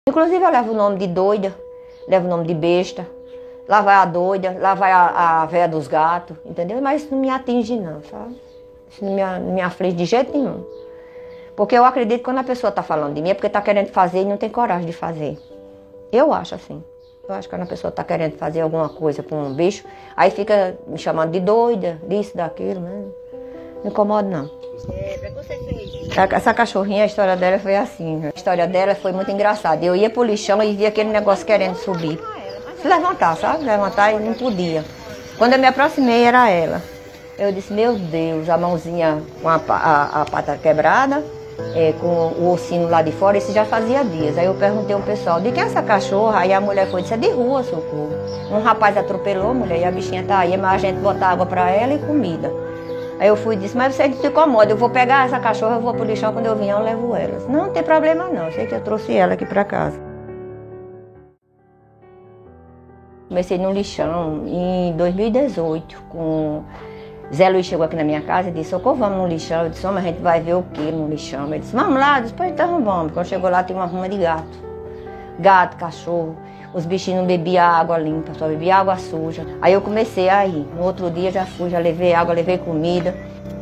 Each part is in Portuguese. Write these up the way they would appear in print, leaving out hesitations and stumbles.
Inclusive eu levo o nome de doida, levo o nome de besta. Lá vai a doida, lá vai a véia dos gatos, entendeu? Mas isso não me atinge não, sabe? Isso não me aflige de jeito nenhum. Porque eu acredito que quando a pessoa está falando de mim é porque está querendo fazer e não tem coragem de fazer. Eu acho assim. Eu acho que quando a pessoa está querendo fazer alguma coisa com um bicho, aí fica me chamando de doida, disso, daquilo, né? Não incomoda não. Essa cachorrinha, a história dela foi assim. A história dela foi muito engraçada. Eu ia pro lixão e via aquele negócio querendo subir. Se levantar, sabe? Levantar e não podia. Quando eu me aproximei, era ela. Eu disse, meu Deus, a mãozinha com a pata quebrada, com o ossinho lá de fora, isso já fazia dias. Aí eu perguntei ao pessoal, de quem é essa cachorra? Aí a mulher foi, disse, é de rua, socorro. Um rapaz atropelou a mulher e a bichinha tá aí, mas a gente bota água pra ela e comida. Aí eu fui e disse, mas você não se incomoda, eu vou pegar essa cachorra, eu vou pro lixão, quando eu vier eu levo ela. Disse, não tem problema não, sei que eu trouxe ela aqui pra casa. Comecei no lixão em 2018, com Zé Luiz chegou aqui na minha casa e disse, socorro, vamos no lixão. Eu disse, mas a gente vai ver o que no lixão? Ele disse, vamos lá, depois então vamos. Quando chegou lá tem uma ruma de gato. Gato, cachorro, os bichinhos não bebiam água limpa, só bebiam água suja. Aí eu comecei a ir. No outro dia já fui, já levei água, levei comida.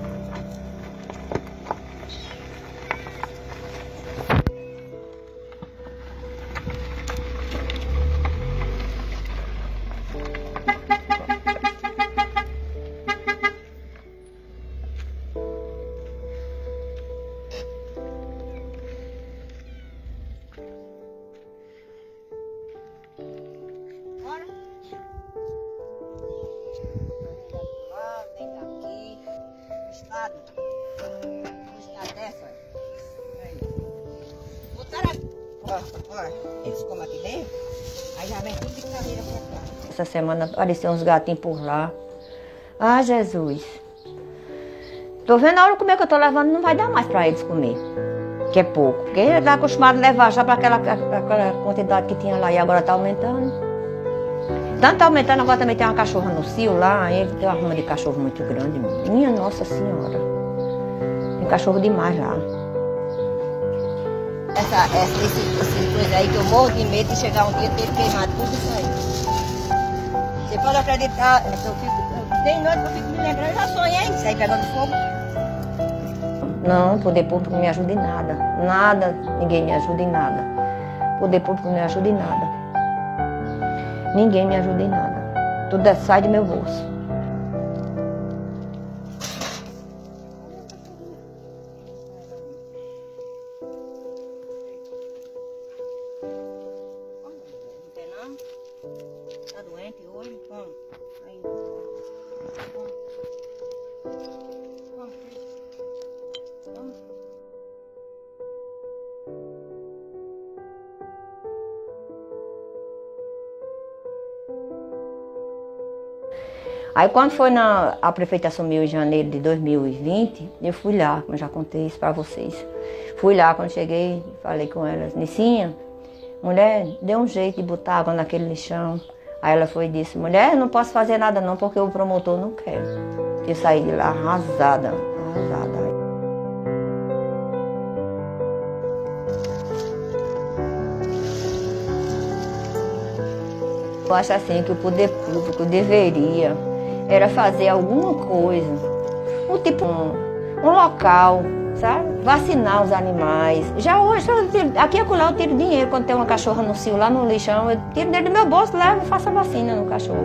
Eles comem aqui dentro, aí já vem tudo de cadeira pra cá. Essa semana apareceu uns gatinhos por lá. Ah, Jesus. Tô vendo a hora como é que eu tô levando, não vai dar mais pra eles comer. Que é pouco. Porque ele tá acostumado a levar já pra aquela quantidade que tinha lá e agora tá aumentando. Tanto tá aumentando, agora também tem uma cachorra no cio lá, ele tem uma ruma de cachorro muito grande. Minha Nossa Senhora. Tem cachorro demais lá. Esse coisa aí que eu morro de medo de chegar um dia e ter queimado tudo isso aí. Você pode acreditar, tem noite que eu fico me lembrando, eu já sonhei isso aí pegando fogo. Não, o poder público não me ajuda em nada. Nada, ninguém me ajuda em nada. O poder público não me ajuda em nada. Ninguém me ajuda em nada. Tudo sai do meu bolso. Tá doente hoje? Como? Aí. Aí quando foi a prefeita assumiu em janeiro de 2020, eu fui lá, como eu já contei isso para vocês. Fui lá, quando cheguei, falei com ela, Nicinha, mulher, dê um jeito de botar água naquele lixão. Aí ela foi e disse, mulher, não posso fazer nada não, porque o promotor não quer. Eu saí de lá arrasada, arrasada. Eu acho assim que o poder público deveria era fazer alguma coisa, tipo um local, sabe? Vacinar os animais. Já hoje, aqui e acolá eu tiro dinheiro quando tem uma cachorra no cio, lá no lixão, eu tiro dinheiro do meu bolso, levo e faço a vacina no cachorro.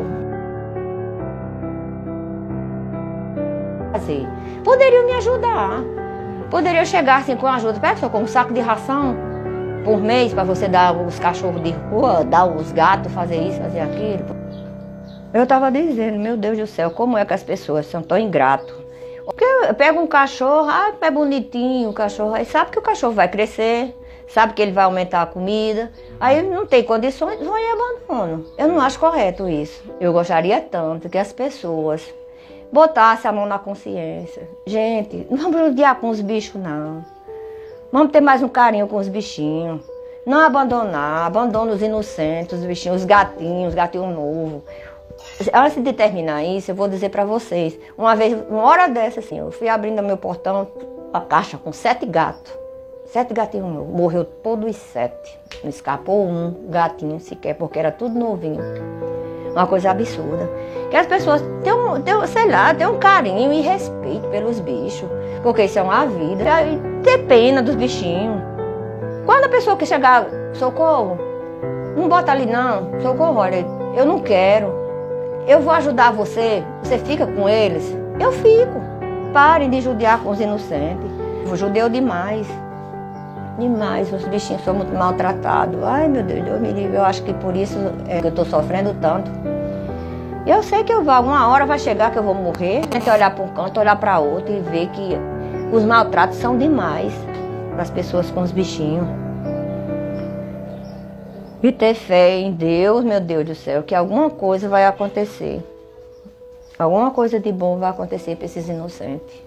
Poderiam me ajudar. Poderiam chegar assim com ajuda. Pega só com um saco de ração por mês para você dar os cachorros de rua, dar os gatos, fazer isso, fazer aquilo. Eu estava dizendo, meu Deus do céu, como é que as pessoas são tão ingratas. Porque pega um cachorro, é bonitinho o cachorro, aí sabe que o cachorro vai crescer, sabe que ele vai aumentar a comida, aí não tem condições, vão e abandonam. Eu não acho correto isso. Eu gostaria tanto que as pessoas botassem a mão na consciência. Gente, não vamos judiar com os bichos, não. Vamos ter mais um carinho com os bichinhos. Não abandonar, abandona os inocentes, os bichinhos, os gatinhos novos. Antes de terminar isso, eu vou dizer para vocês. Uma vez, uma hora dessa, assim, eu fui abrindo meu portão, a caixa com 7 gatos. 7 gatinhos meus. Morreu todos os 7. Não escapou um gatinho sequer, porque era tudo novinho. Uma coisa absurda. Que as pessoas têm um carinho e respeito pelos bichos. Porque isso é uma vida. E ter pena dos bichinhos. Quando a pessoa que chegar, socorro, não bota ali não, socorro, olha, eu não quero. Eu vou ajudar você, você fica com eles. Eu fico. Parem de judiar com os inocentes. Eu judeu demais. Demais, os bichinhos são muito maltratados. Ai, meu Deus me livre. Eu acho que por isso é que eu estou sofrendo tanto. Eu sei que alguma hora vai chegar que eu vou morrer. Tem que olhar para um canto, olhar para outro e ver que os maltratos são demais para as pessoas com os bichinhos. E ter fé em Deus, meu Deus do céu, que alguma coisa vai acontecer. Alguma coisa de bom vai acontecer para esses inocentes.